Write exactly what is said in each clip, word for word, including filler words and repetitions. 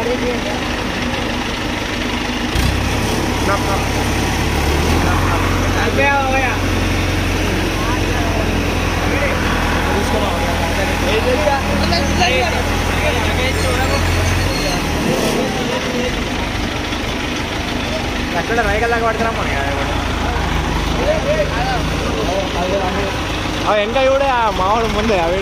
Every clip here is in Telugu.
అక్కడ రైగల్లాగా పడుతున్నాం అవి ఇంకా కూడా మామూలు ముందే అవి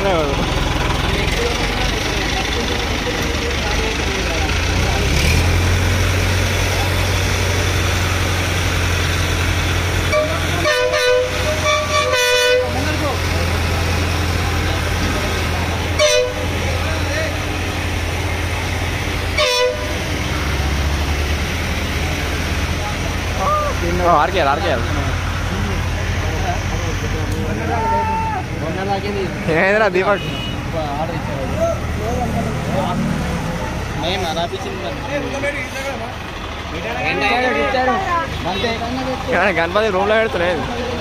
ఆర్కేయాలి ఆర్కేయాలి ఏమైందిరా దీపక్ గణపతి రూమ్ లో పెడుతున్నాయి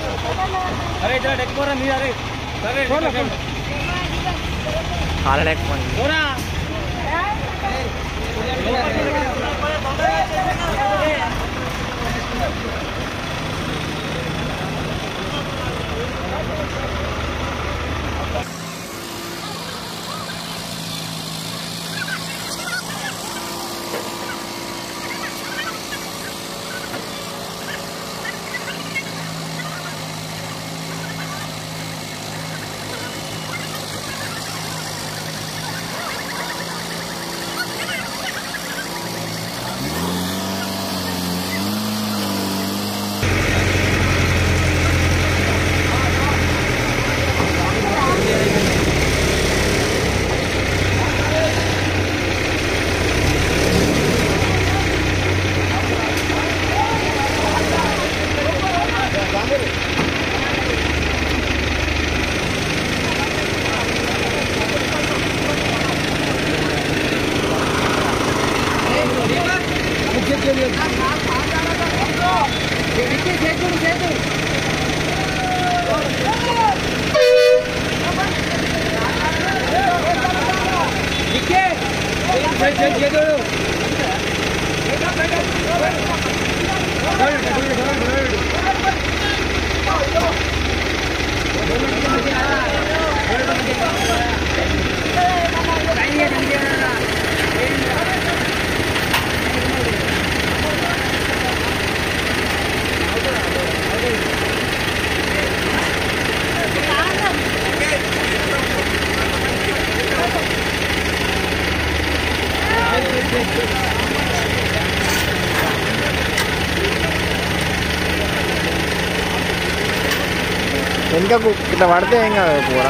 ఇంకా ఇట్లా పడితే ఏం కాదు కూర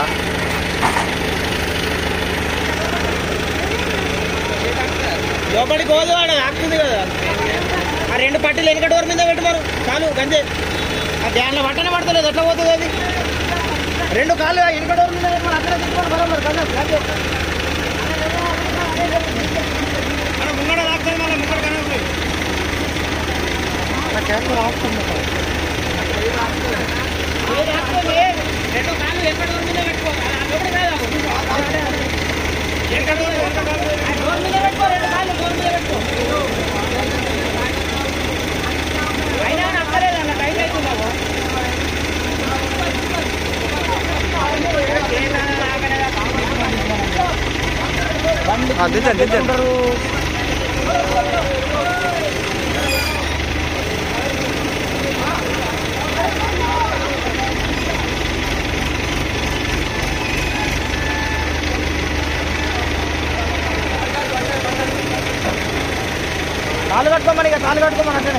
లోపలికి పోదు వాడు ఆకుతుంది కదా ఆ రెండు పట్టీలు వెనక డోర్ మీద పెట్టమారు చాలు గంజే ఆ ధ్యాన్లో పట్టనే పడతలేదు ఎట్లా పోతుంది అది రెండు కాళ్ళు వెనక డోర్ మీద అక్కడ మన ముంగడ రాస్తుంది మళ్ళీ ముంగడ కనబడుతుంది రెండు కాళ్ళు వెనక డోర్ మీద పెట్టుకోవాలి వెనక డోర్ డోర్ మీద పెట్టుకో రెండు కాళ్ళు డోర్ మీద పెట్టుకో అయినా నక్కలేదు అన్న టైం అవుతుందాము దించండి దించండి తాళ్ళు కట్టుకోమని ఇక తాళ్ళు కట్టుకోమని అంటేనే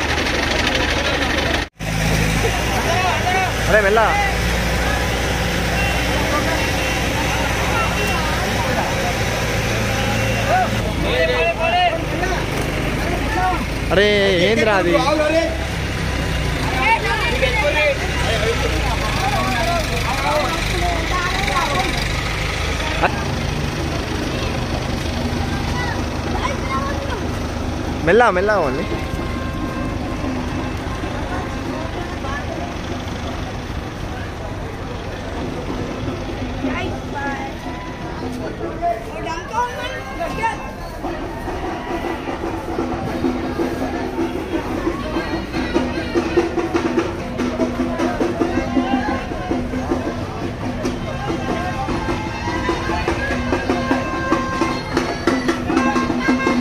అరే వెళ్ళా అరే ఏంద్రా అది మెల్ల మెల్ల ఓన్లీ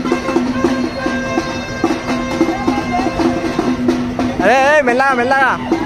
అరే మెల్లగా మెల్లగా